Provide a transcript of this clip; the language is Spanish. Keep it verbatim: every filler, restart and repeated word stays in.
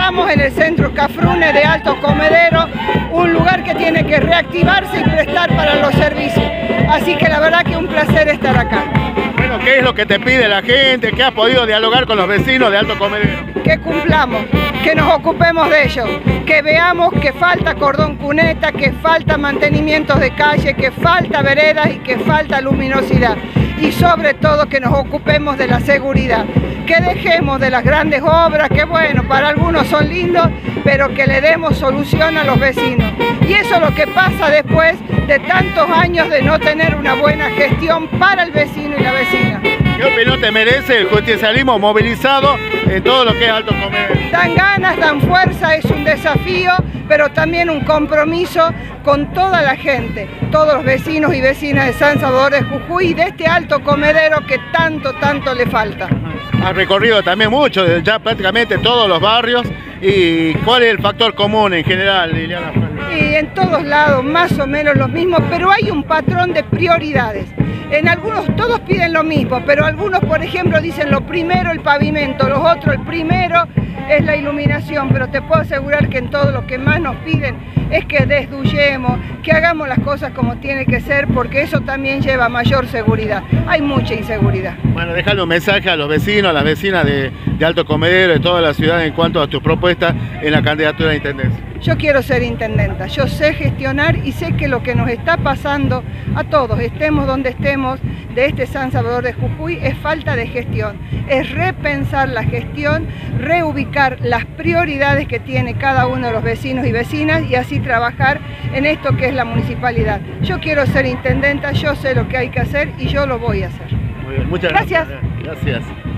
Estamos en el centro Cafrune de Alto Comedero, un lugar que tiene que reactivarse y prestar para los servicios. Así que la verdad que es un placer estar acá. Bueno, ¿qué es lo que te pide la gente? ¿Qué has podido dialogar con los vecinos de Alto Comedero? Que cumplamos, que nos ocupemos de ellos, que veamos que falta cordón cuneta, que falta mantenimiento de calle, que falta veredas y que falta luminosidad. Y sobre todo que nos ocupemos de la seguridad, que dejemos de las grandes obras, que bueno, para algunos son lindos, pero que le demos solución a los vecinos. Y eso es lo que pasa después de tantos años de no tener una buena gestión para el vecino y la vecina. ¿Qué opinión te merece el justicialismo movilizado en todo lo que es Alto Comedero? Dan ganas, dan fuerza, es un desafío, pero también un compromiso con toda la gente, todos los vecinos y vecinas de San Salvador de Jujuy y de este Alto Comedero que tanto, tanto le falta. Has recorrido también mucho, ya prácticamente todos los barrios. ¿Y cuál es el factor común en general, Liliana? Y en todos lados más o menos lo mismo, pero hay un patrón de prioridades. En algunos todos piden lo mismo, pero algunos, por ejemplo, dicen lo primero el pavimento, los otros el primero es la iluminación, pero te puedo asegurar que en todo lo que más nos piden es que desduyemos, que hagamos las cosas como tiene que ser, porque eso también lleva a mayor seguridad. Hay mucha inseguridad. Bueno, déjale un mensaje a los vecinos, a las vecinas de, de Alto Comedero, de toda la ciudad en cuanto a tus propuestas en la candidatura a intendencia. Yo quiero ser intendenta, yo sé gestionar y sé que lo que nos está pasando a todos, estemos donde estemos, de este San Salvador de Jujuy, es falta de gestión, es repensar la gestión, reubicar las prioridades que tiene cada uno de los vecinos y vecinas y así trabajar en esto que es la municipalidad. Yo quiero ser intendenta, yo sé lo que hay que hacer y yo lo voy a hacer. Muy bien, muchas gracias. Gracias. gracias.